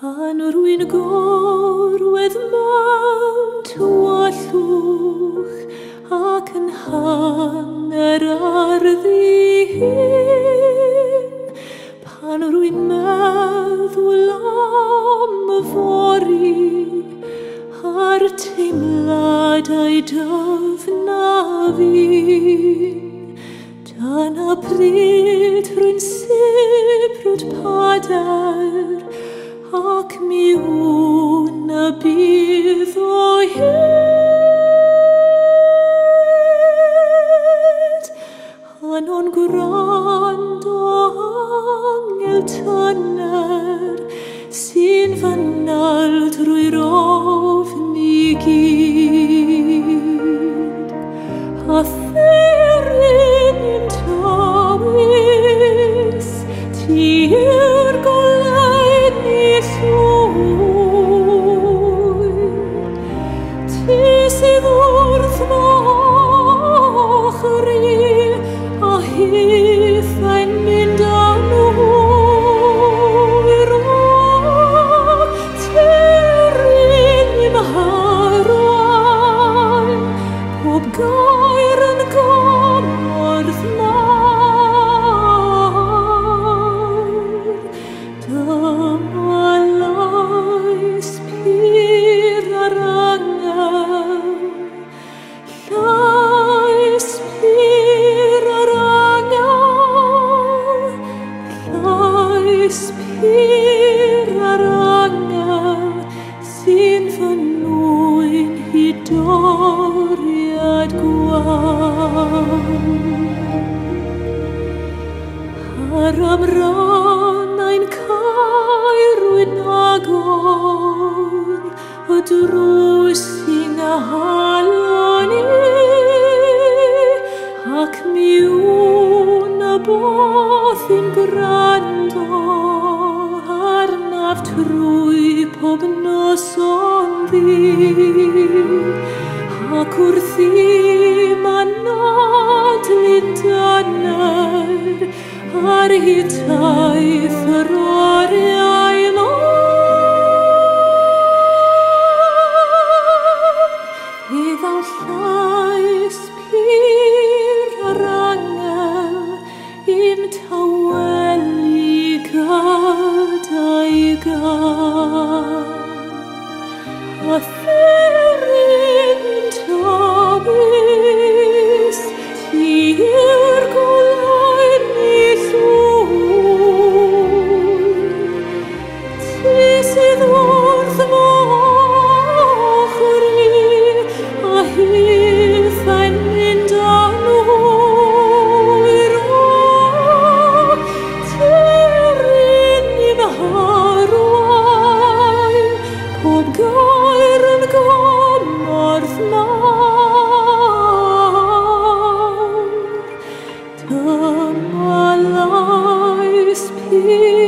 Pan rwy'n gorwedd mewn tywallwch ac yn hanner arddi hyn, pan rwy'n meddwl am y fori a'r teimladau dyfnaf un, dyna pryd rwy'n sibrwd pader ac mi wna bydd o hyd. Anon gwrando angel tyner sy'n fanal drwy'r ofn i gyd. A therin i'n tawys tir goleud ni llwyr. Ti sydd wrth mochri a hithau'n mynd â nhwyr. Terin i'm harwain, pob gair yn gomorth mawr. Dyma lais pur ar angel, llais pur ar angel, llais pur ar angel sy'n fy nwyn i doriad gwawr. Ar amrannau'n cael rwy'n agor, y drws sy'n ahalon i, ac mi wna both i'n gwrando arnaf trwy pob noson ddi. Ac wrth i ma'n nadlu'n dyner ar hitaeth yr oriau lôn. Iddaw llais pur ar angel i'm tawelu gydau gan. A therin i'n tawys tir goleud ni llwyr. Ti sydd wrth mochri a hithau'n mynd â nhwyr. Terin i'm harwain, pob gair yn gomorth mawr. Dyma lais pur